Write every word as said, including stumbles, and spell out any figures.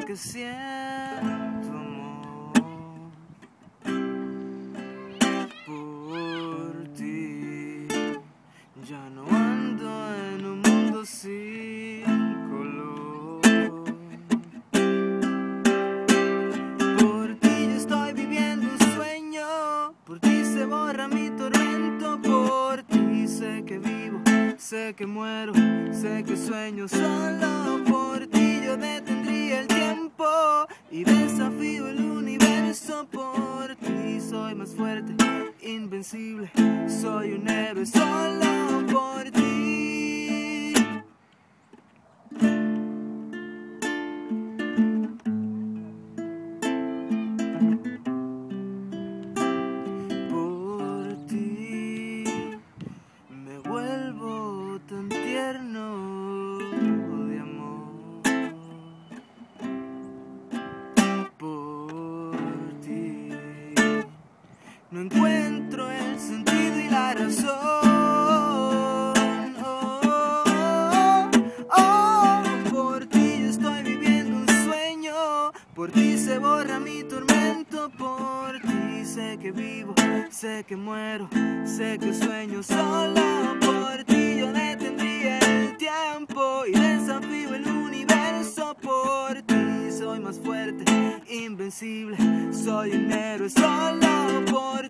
que siento amor por ti. Ya no ando en un mundo sin color. Por ti yo estoy viviendo un sueño, por ti se borra mi tormento, por ti sé que vivo, sé que muero, sé que sueño solo. Por ti yo detendría el tiempo y desafío el universo. Por ti soy más fuerte, invencible, soy un héroe solo por ti. Por ti me vuelvo tan tierno de amor. Por ti no encuentro el sentido y la razón. Oh, oh, oh, oh. Por ti yo estoy viviendo un sueño, por ti se borra mi tormento. Por ti sé que vivo, sé que muero, sé que sueño solo. Por ti yo detendría el tiempo y desafío el universo. Por ti soy más fuerte, invencible, soy un héroe solo por